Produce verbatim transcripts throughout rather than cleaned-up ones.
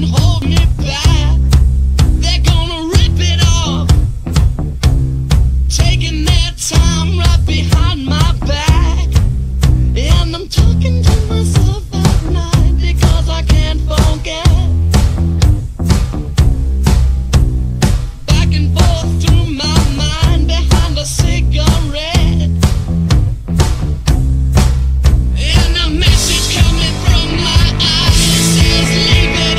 can hold me back. They're gonna rip it off, taking their time right behind my back. And I'm talking to myself at night because I can't forget. Back and forth through my mind behind a cigarette. And a message coming from my eyes says leave it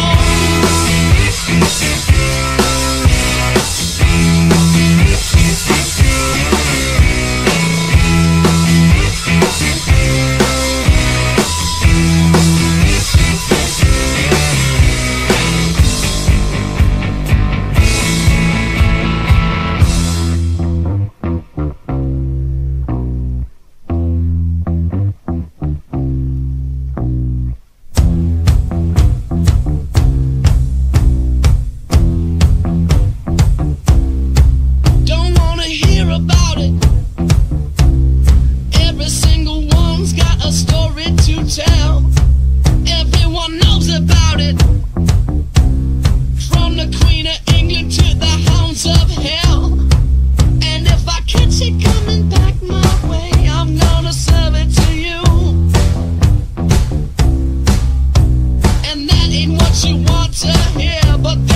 about it. Every single one's got a story to tell. Everyone knows about it, from the Queen of England to the hounds of hell. And if I catch it coming back my way, I'm gonna serve it to you. And that ain't what you want to hear, but